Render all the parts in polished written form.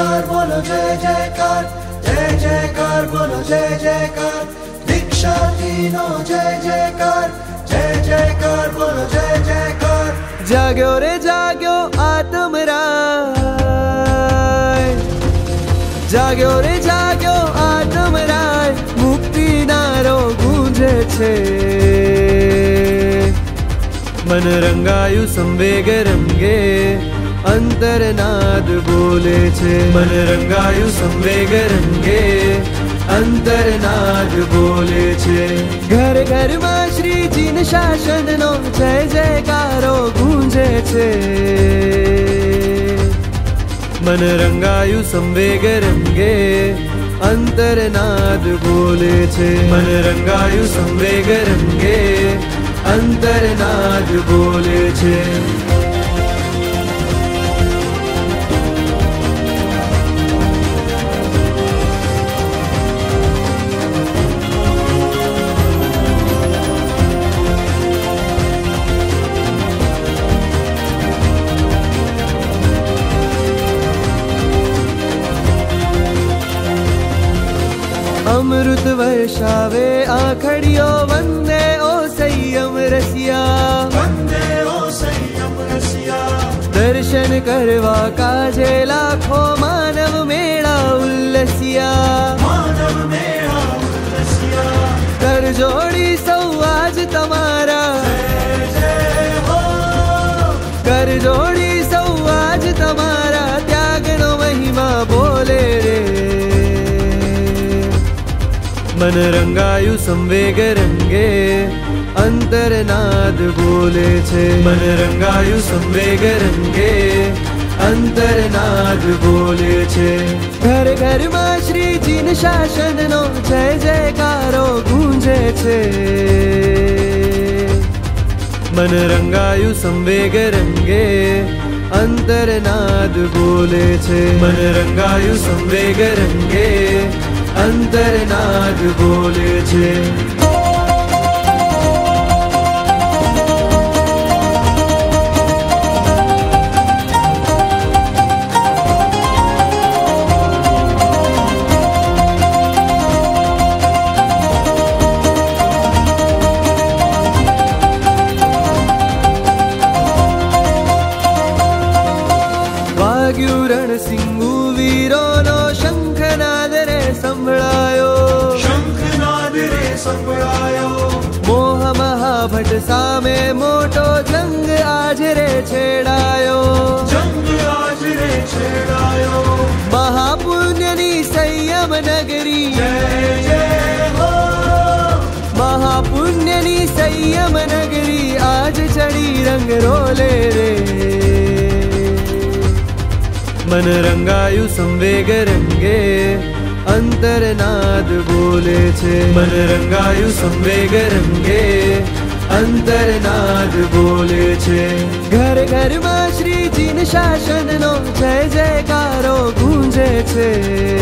जयकार बोलो जय जयकार, जय जयकार बोलो जय जयकार। दीक्षा तीनों जय जयकार, जय जयकार बोलो जय जयकार। जाग्यो रे जाग्यो आत्म राय, जाग्यो रे जाग्यो आत्म राय। मुक्ति नारो गूंजे छे, मन रंगायु संवेग रंगे, अंतरनाद बोले छे। मन रंगायु संवेग रंगे, अंतरनाद बोले छे। घर घर में श्रीजी न शासन नो जय जयकारो गूंजे छे। मन रंगायु संवेग रंगे, अंतरनाद बोले छे। मन रंगायु संवेग रंगे, अंतरनाद बोले छे। अमृत वर्षावे आखड़ियो वंदे ओ संयम रसिया, वंदे ओ संयम रसिया। दर्शन करवा काजे लाखों मानव मेळा उल्लसिया, मानव मेळा उल्लसिया। कर जोड़ी सौ आज तमारा, जय जय हो। कर जोड़ी सौ आज तमारा, त्यागनो महिमा बोले रे। मन रंगायु संवेग रंगे, अंतरनाद बोले छे। मन रंगायु संवेग रंगे, अंतरनाद बोले छे। घर घर में श्रीजी न शासन नो जय जयकारो गूंजे छे। मन रंगायु संवेग रंगे, अंतरनाद बोले छे। मन रंगायु संवेग रंगे, अंतरनाद बोले छे। वाग्यु रणसिंहु वीरो नो शंखनाद रे संभळायो, शंखनाद रे संभळायो। मोह महाभट सामे मोटो जंग आज रे छेड़ायो, जंग आज रे छेड़ायो। महापुण्यनी संयम नगरी, जय जय हो। महापुण्यनी संयम नगरी, आज चढ़ी रंग रोले रे। मन रंगायु संवेग रंगे, अंतरनाद बोले छे। मन रंगायु संवेग रंगे, अंतरनाद बोले छे। घर घर में श्रीजी न शासन नो जय जयकारो गूंजे छे।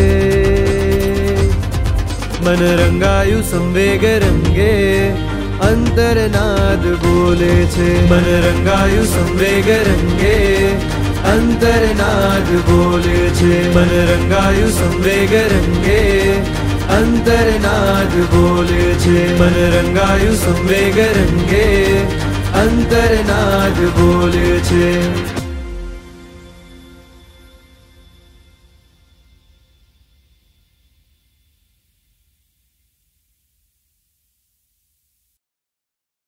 मन रंगायु संवेग रंगे, अंतरनाद बोले छे। मन रंगायु संवेग रंगे, अंतरनाद बोले छे। मन रंगायु संवेग रंगे, अंतरनाद बोले छे। मन रंगायु संवेग रंगे, अंतरनाद बोले छे।